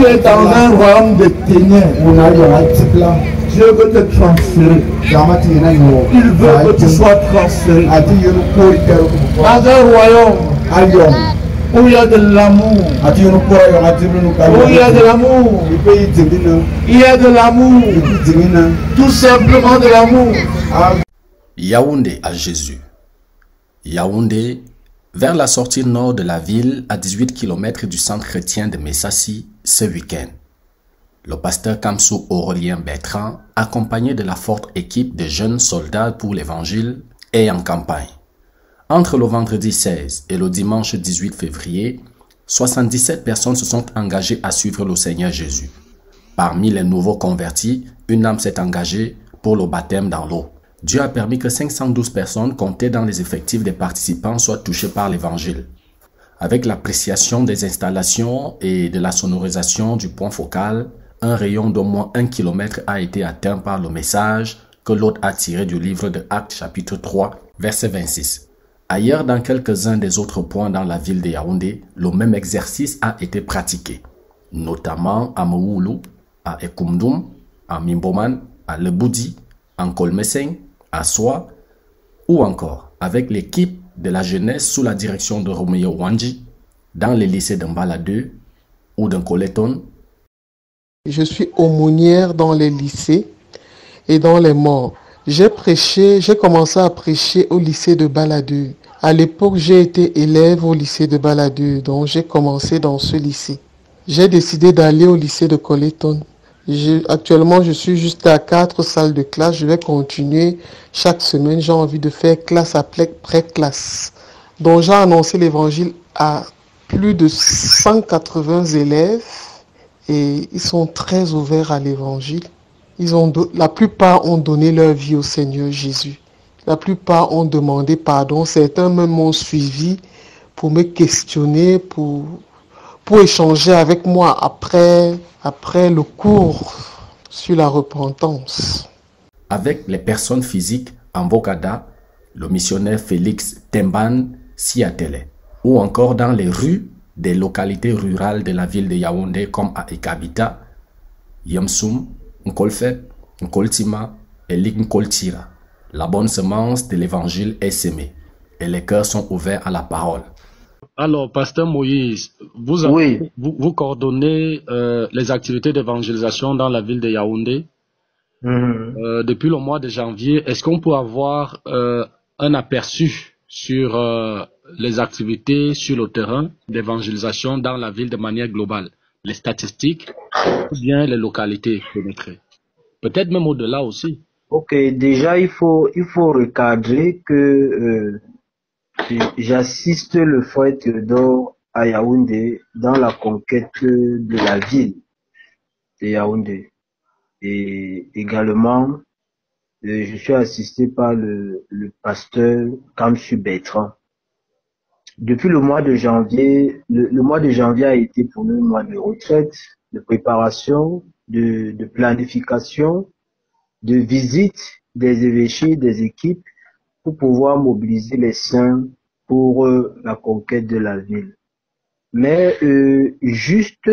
tu es dans un royaume de ténèbres, Dieu veut te transférer. Il veut que tu sois transféré dans un royaume où il y a de l'amour. Où il y a de l'amour. Il y a de l'amour. Tout simplement de l'amour. Yaoundé à Jésus. Yaoundé, vers la sortie nord de la ville, à 18 km du centre chrétien de Messassi, ce week-end. Le pasteur Kamsou Aurélien Bertrand, accompagné de la forte équipe de jeunes soldats pour l'évangile, est en campagne. Entre le vendredi 16 et le dimanche 18 février, 77 personnes se sont engagées à suivre le Seigneur Jésus. Parmi les nouveaux convertis, une âme s'est engagée pour le baptême dans l'eau. Dieu a permis que 512 personnes comptées dans les effectifs des participants soient touchées par l'évangile. Avec l'appréciation des installations et de la sonorisation du point focal, un rayon d'au moins 1 km a été atteint par le message que l'hôte a tiré du livre de Actes chapitre 3, verset 26. Ailleurs, dans quelques-uns des autres points dans la ville de Yaoundé, le même exercice a été pratiqué, notamment à Mououlou, à Ekoumdoum, à Mimboman, à Leboudi, en Kolmeseng, à Soa, ou encore avec l'équipe de la jeunesse sous la direction de Romeo Wanji, dans les lycées d'Mbala 2 ou d'Nkoleton. Je suis aumônière dans les lycées et dans les morts. J'ai commencé à prêcher au lycée de Baladeux. À l'époque, j'ai été élève au lycée de Baladeux, donc j'ai commencé dans ce lycée. J'ai décidé d'aller au lycée de Coleton. Actuellement, je suis juste à 4 salles de classe. Je vais continuer chaque semaine. J'ai envie de faire classe après classe. Donc, j'ai annoncé l'évangile à plus de 180 élèves et ils sont très ouverts à l'évangile. La plupart ont donné leur vie au Seigneur Jésus. La plupart ont demandé pardon. Certains même m'ont suivi pour me questionner, pour échanger avec moi après le cours sur la repentance. Avec les personnes physiques en Bokada, le missionnaire Félix Temban s'y attelait, ou encore dans les rues des localités rurales de la ville de Yaoundé comme à Ekabita, Yamsoum, Nkolfet, Nkoltima et Lignkoltira. La bonne semence de l'évangile est semée et les cœurs sont ouverts à la parole. Alors, pasteur Moïse, vous coordonnez les activités d'évangélisation dans la ville de Yaoundé. Depuis le mois de janvier, est-ce qu'on peut avoir un aperçu sur les activités sur le terrain d'évangélisation dans la ville de manière globale, les statistiques ou bien les localités pénétrées? Peut-être même au-delà aussi. Ok, déjà il faut recadrer que j'assiste le frère Théodore à Yaoundé dans la conquête de la ville de Yaoundé. Et également, je suis assisté par le pasteur Kamsou Bertrand. Depuis le mois de janvier, le mois de janvier a été pour nous un mois de retraite, de préparation, de planification, de visite des évêchés, des équipes, pour pouvoir mobiliser les saints pour la conquête de la ville. Mais juste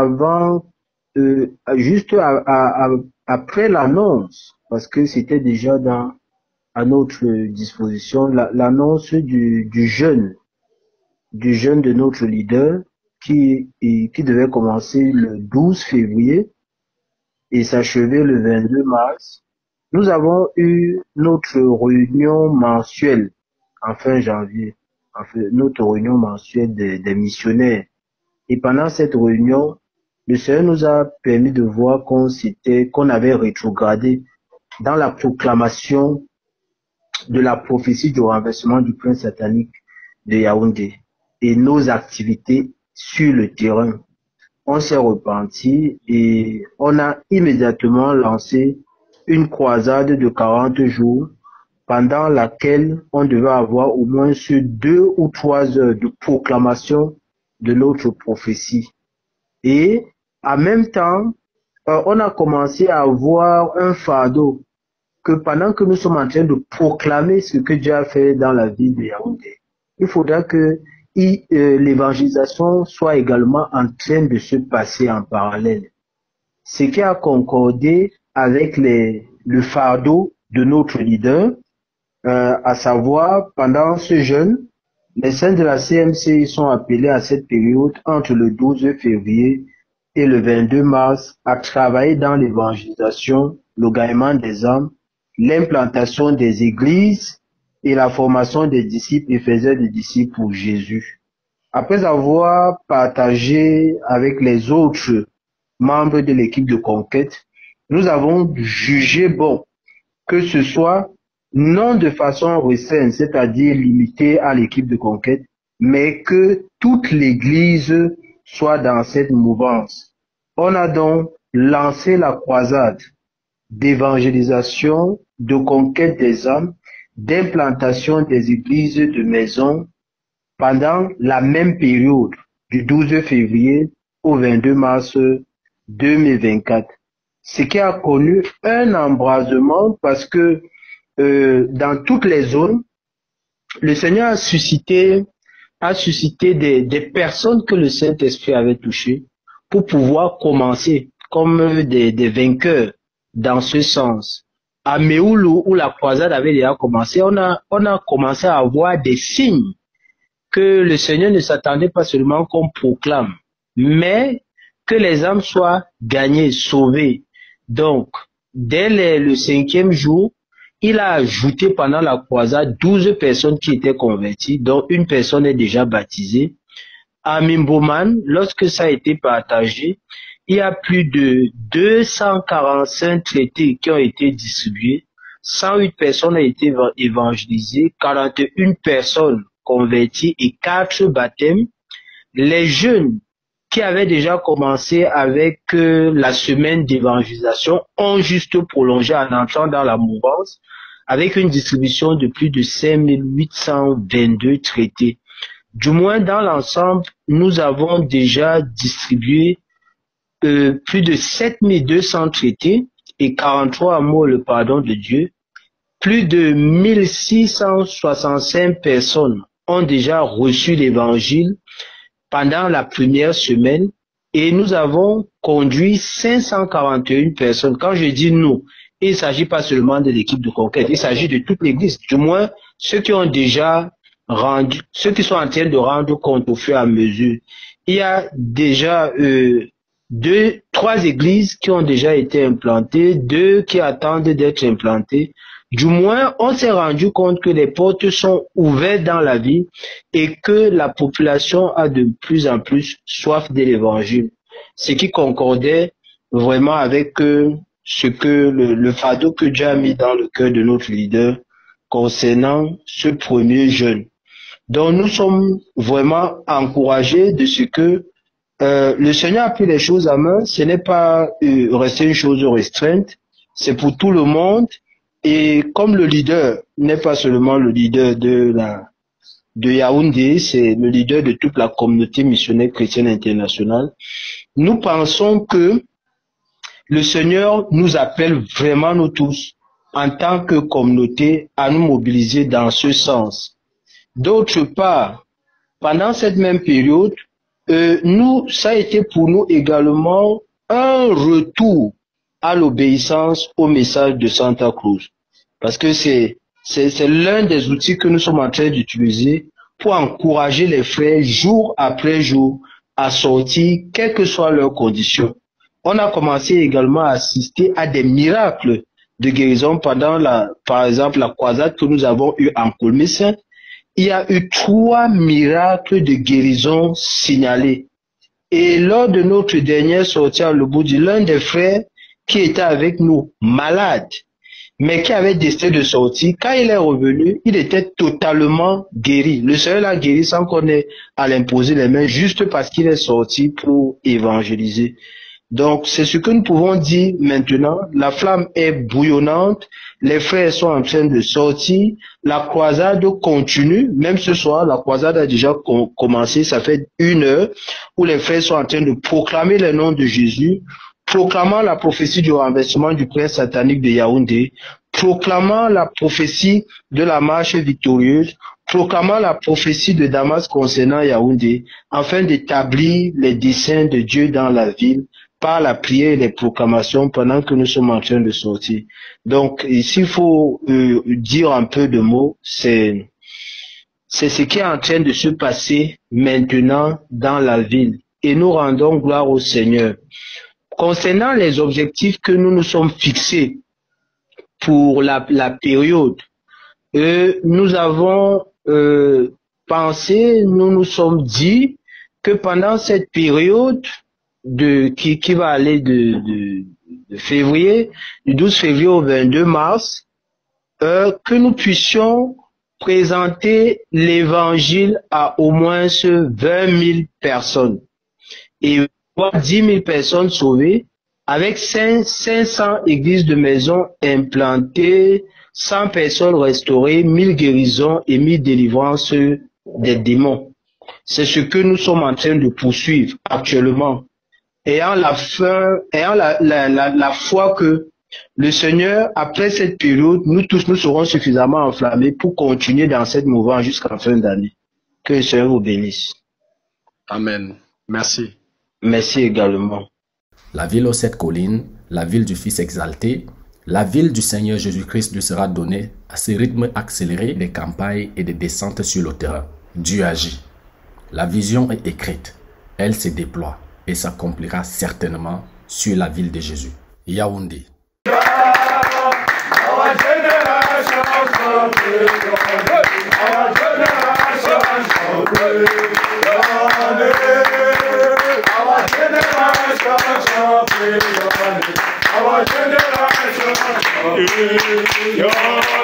après l'annonce, parce que c'était déjà à notre disposition, l'annonce du jeûne de notre leader qui devait commencer le 12 février et s'achever le 22 mars. Nous avons eu notre réunion mensuelle en fin janvier, notre réunion mensuelle des missionnaires. Et pendant cette réunion, le Seigneur nous a permis de voir qu'on avait rétrogradé dans la proclamation de la prophétie du renversement du prince satanique de Yaoundé et nos activités sur le terrain. On s'est repenti et on a immédiatement lancé une croisade de 40 jours pendant laquelle on devait avoir au moins 2 ou 3 heures de proclamation de notre prophétie. Et en même temps, on a commencé à avoir un fardeau que pendant que nous sommes en train de proclamer ce que Dieu a fait dans la ville de Yaoundé, il faudra qu'il l'évangélisation soit également en train de se passer en parallèle. Ce qui a concordé avec le fardeau de notre leader, à savoir, pendant ce jeûne, les saints de la CMC sont appelés à cette période entre le 12 février et le 22 mars à travailler dans l'évangélisation, le gagnement des âmes, l'implantation des églises et la formation des disciples et faiseurs de disciples pour Jésus. Après avoir partagé avec les autres membres de l'équipe de conquête, nous avons jugé bon que ce soit non de façon restreinte, c'est-à-dire limitée à l'équipe de conquête, mais que toute l'Église soit dans cette mouvance. On a donc lancé la croisade d'évangélisation, de conquête des âmes, d'implantation des églises de maison pendant la même période du 12 février au 22 mars 2024. Ce qui a connu un embrasement parce que dans toutes les zones, le Seigneur a suscité des personnes que le Saint-Esprit avait touchées pour pouvoir commencer comme des vainqueurs dans ce sens. À Méoulou, où la croisade avait déjà commencé, on a commencé à avoir des signes que le Seigneur ne s'attendait pas seulement qu'on proclame, mais que les âmes soient gagnées, sauvées. Donc, dès le 5e jour, il a ajouté pendant la croisade 12 personnes qui étaient converties, dont une personne est déjà baptisée. À Mimboman, lorsque ça a été partagé, il y a plus de 245 traités qui ont été distribués, 108 personnes ont été évangélisées, 41 personnes converties et 4 baptêmes. Les jeunes qui avaient déjà commencé avec la semaine d'évangélisation ont juste prolongé en entrant dans la mouvance avec une distribution de plus de 5822 traités. Du moins, dans l'ensemble, nous avons déjà distribué plus de 7200 traités et 43 amours le pardon de Dieu. Plus de 1665 personnes ont déjà reçu l'évangile pendant la première semaine et nous avons conduit 541 personnes. Quand je dis nous, il ne s'agit pas seulement de l'équipe de conquête, il s'agit de toute l'église. Du moins, ceux qui ont déjà rendu, ceux qui sont en train de rendre compte au fur et à mesure. Il y a déjà 3 églises qui ont déjà été implantées, 2 qui attendent d'être implantées. Du moins, on s'est rendu compte que les portes sont ouvertes dans la vie et que la population a de plus en plus soif de l'évangile. Ce qui concordait vraiment avec ce que le fardeau que Dieu a mis dans le cœur de notre leader concernant ce premier jeûne. Donc nous sommes vraiment encouragés de ce que le Seigneur a pris les choses en main. Ce n'est pas rester une chose restreinte, c'est pour tout le monde. Et comme le leader n'est pas seulement le leader de Yaoundé, c'est le leader de toute la communauté missionnaire chrétienne internationale, nous pensons que le Seigneur nous appelle vraiment nous tous, en tant que communauté, à nous mobiliser dans ce sens. D'autre part, pendant cette même période, ça a été pour nous également un retour à l'obéissance au message de Santa Cruz. Parce que c'est l'un des outils que nous sommes en train d'utiliser pour encourager les frères jour après jour à sortir, quelles que soient leurs conditions. On a commencé également à assister à des miracles de guérison pendant par exemple, la croisade que nous avons eue en Colmé-Saint. Il y a eu 3 miracles de guérison signalés. Et lors de notre dernière sortie à Leboudi, l'un des frères qui était avec nous, malade, mais qui avait décidé de sortir, quand il est revenu, il était totalement guéri. Le Seigneur l'a guéri sans qu'on ait à l'imposer les mains, juste parce qu'il est sorti pour évangéliser. Donc, c'est ce que nous pouvons dire maintenant. La flamme est bouillonnante, les frères sont en train de sortir, la croisade continue. Même ce soir, la croisade a déjà commencé, ça fait 1 heure, où les frères sont en train de proclamer le nom de Jésus, proclamant la prophétie du renversement du prince satanique de Yaoundé, proclamant la prophétie de la marche victorieuse, proclamant la prophétie de Damas concernant Yaoundé, afin d'établir les desseins de Dieu dans la ville, par la prière et les proclamations pendant que nous sommes en train de sortir. Donc, s'il faut dire un peu de mots, c'est ce qui est en train de se passer maintenant dans la ville. Et nous rendons gloire au Seigneur. Concernant les objectifs que nous nous sommes fixés pour la période, nous avons pensé, nous nous sommes dit que pendant cette période qui va aller de février, du 12 février au 22 mars, que nous puissions présenter l'évangile à au moins 20 000 personnes et 10 000 personnes sauvées, avec 500 églises de maisons implantées, 100 personnes restaurées, 1000 guérisons et 1000 délivrances des démons. C'est ce que nous sommes en train de poursuivre actuellement. Ayant la foi que le Seigneur, après cette période, nous tous nous serons suffisamment enflammés pour continuer dans cette mouvance jusqu'à la fin d'année. Que le Seigneur vous bénisse. Amen. Merci. Merci également. La ville aux 7 collines, la ville du Fils exalté, la ville du Seigneur Jésus-Christ lui sera donnée à ce rythme accéléré des campagnes et des descentes sur le terrain. Dieu agit. La vision est écrite. Elle se déploie et s'accomplira certainement sur la ville de Jésus. Yaoundé. Our generation,